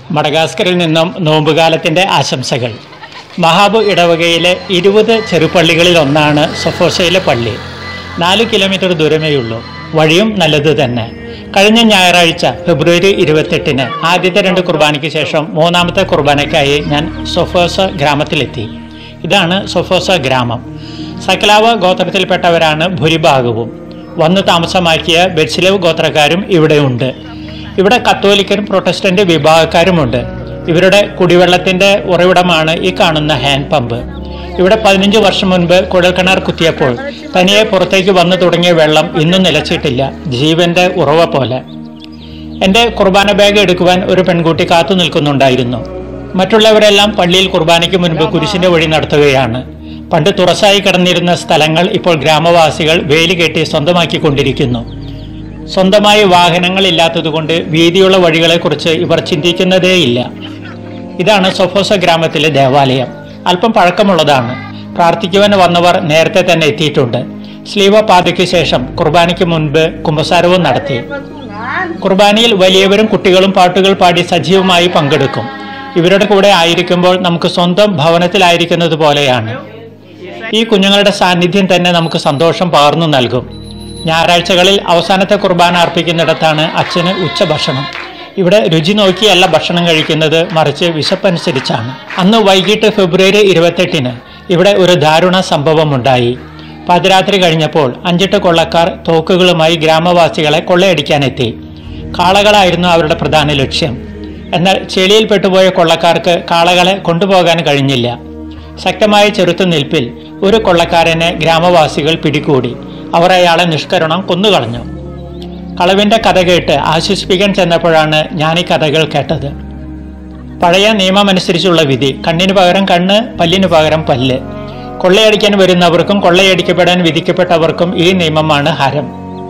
മഡഗാസ്കറിൽ നിന്നും നോമ്പുകാലത്തിൻ്റെ ആശംസകൾ. മഹാബു ഇടവകയിലെ 20 ചെറുപള്ളികളിൽ ഒന്നാണ് സൊഫോസയിലെ പള്ളി. 4 കിലോമീറ്റർ ദൂരമേയുള്ളൂ. വഴിയും നല്ലത് തന്നെ. കഴിഞ്ഞ ഞായറാഴ്ച ഫെബ്രുവരി 28-ന് ആദ്യത്തെ 2 കുർബാനയ്ക്ക് ശേഷം 3ാമത്തെ കുർബാനയ്ക്കായി ഞാൻ സൊഫോസ ഗ്രാമത്തിലെത്തി. ഇതാണ് സൊഫോസ ഗ്രാമം. സക്ലാവ ഗോത്രത്തിൽപ്പെട്ടവരാണ് ഭൂരിഭാഗവും. വന്നു താമസമാക്കിയ ബെറ്റ്സിലേവ് ഗോത്രക്കാരും ഇവിടെയുണ്ട്. ഇവിടെ കത്തോലിക്കരും പ്രൊട്ടസ്റ്റന്റ് വിഭാഗക്കാരുമുണ്ട്. ഇവരുടെ കുടിവെള്ളത്തിൻ്റെ ഉറവിടമാണ് ഈ കാണുന്ന ഹാൻഡ് പമ്പ്. ഇവിടെ 15 വർഷം മുൻപ് കുഴൽക്കിണർ കുത്തിയപ്പോൾ തനിയെ പുറത്തേക്ക് വന്നു തുടങ്ങിയ വെള്ളം ഇന്നും നിലച്ചിട്ടില്ല, ജീവന്റെ ഉറവ പോലെ. എൻ്റെ കുർബാന ബാഗ് എടുക്കുവാൻ ഒരു പെൺകുട്ടി കാത്തു നിൽക്കുന്നുണ്ടായിരുന്നു. മറ്റുള്ളവരെല്ലാം പള്ളിയിൽ കുർബാനയ്ക്ക് മുൻപ് കുരിശിൻ്റെ വഴി നടത്തുകയാണ്. പണ്ട് തുറസായി കിടന്നിരുന്ന സ്ഥലങ്ങൾ ഇപ്പോൾ ഗ്രാമവാസികൾ വേലി കെട്ടി സ്വന്തമാക്കിക്കൊണ്ടിരിക്കുന്നു. സ്വന്തമായി വാഹനങ്ങളില്ലാത്തതുകൊണ്ട് വീതിയുള്ള വഴികളെക്കുറിച്ച് ഇവർ ചിന്തിക്കുന്നതേയില്ല. ഇതാണ് സൊഫോസ ഗ്രാമത്തിലെ ദേവാലയം. അല്പം പഴക്കമുള്ളതാണ്. പ്രാർത്ഥിക്കുവാൻ വന്നവർ നേരത്തെ തന്നെ എത്തിയിട്ടുണ്ട്. സ്ലീവ പാതയ്ക്ക് ശേഷം കുർബാനയ്ക്ക് മുൻപ് കുമ്പസാരവും നടത്തി. കുർബാനയിൽ വലിയവരും കുട്ടികളും പാട്ടുകൾ പാടി സജീവമായി പങ്കെടുക്കും. ഇവരുടെ കൂടെ ആയിരിക്കുമ്പോൾ നമുക്ക് സ്വന്തം ഭവനത്തിലായിരിക്കുന്നത് പോലെയാണ്. ഈ കുഞ്ഞുങ്ങളുടെ സാന്നിധ്യം തന്നെ നമുക്ക് സന്തോഷം പകർന്നു നൽകും. ഞായറാഴ്ചകളിൽ അവസാനത്തെ കുർബാന അർപ്പിക്കുന്നിടത്താണ് അച്ഛന് ഉച്ചഭക്ഷണം. ഇവിടെ രുചി നോക്കിയല്ല ഭക്ഷണം കഴിക്കുന്നത്, മറിച്ച് വിശപ്പനുസരിച്ചാണ്. അന്ന് വൈകിട്ട് ഫെബ്രുവരി 28-ന് ഇവിടെ ഒരു ദാരുണ സംഭവമുണ്ടായി. പാതിരാത്രി കഴിഞ്ഞപ്പോൾ 5 കൊള്ളക്കാർ തോക്കുകളുമായി ഗ്രാമവാസികളെ കൊള്ളയടിക്കാനെത്തി. കാളകളായിരുന്നു അവരുടെ പ്രധാന ലക്ഷ്യം. എന്നാൽ ചെളിയിൽ പെട്ടുപോയ കൊള്ളക്കാർക്ക് കാളകളെ കൊണ്ടുപോകാൻ കഴിഞ്ഞില്ല. ശക്തമായ ചെറുത്തുനിൽപ്പിൽ ഒരു കൊള്ളക്കാരനെ ഗ്രാമവാസികൾ പിടികൂടി. അവർ അയാളെ നിഷ്കരുണം കൊന്നുകളഞ്ഞു. കളവിൻ്റെ കഥ കേട്ട് ആശ്വസിപ്പിക്കാൻ ചെന്നപ്പോഴാണ് ഞാൻ ഈ കഥകൾ കേട്ടത്. പഴയ നിയമമനുസരിച്ചുള്ള വിധി: കണ്ണിന് പകരം കണ്ണ്, പല്ലിന് പകരം പല്ല്. കൊള്ളയടിക്കാൻ വരുന്നവർക്കും കൊള്ളയടിക്കപ്പെടാൻ വിധിക്കപ്പെട്ടവർക്കും ഈ നിയമമാണ് ഹരം.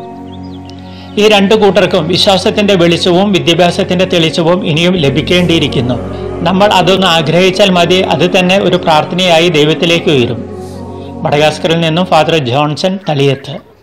ഈ 2 കൂട്ടർക്കും വിശ്വാസത്തിന്റെ വെളിച്ചവും വിദ്യാഭ്യാസത്തിന്റെ തെളിച്ചവും ഇനിയും ലഭിക്കേണ്ടിയിരിക്കുന്നു. നമ്മൾ അതൊന്ന് ആഗ്രഹിച്ചാൽ മതി. അത് തന്നെ ഒരു പ്രാർത്ഥനയായി ദൈവത്തിലേക്ക് ഉയരും. മഡഗാസ്കറിൽ നിന്നും ഫാദർ ജോൺസൺ തളിയത്ത്.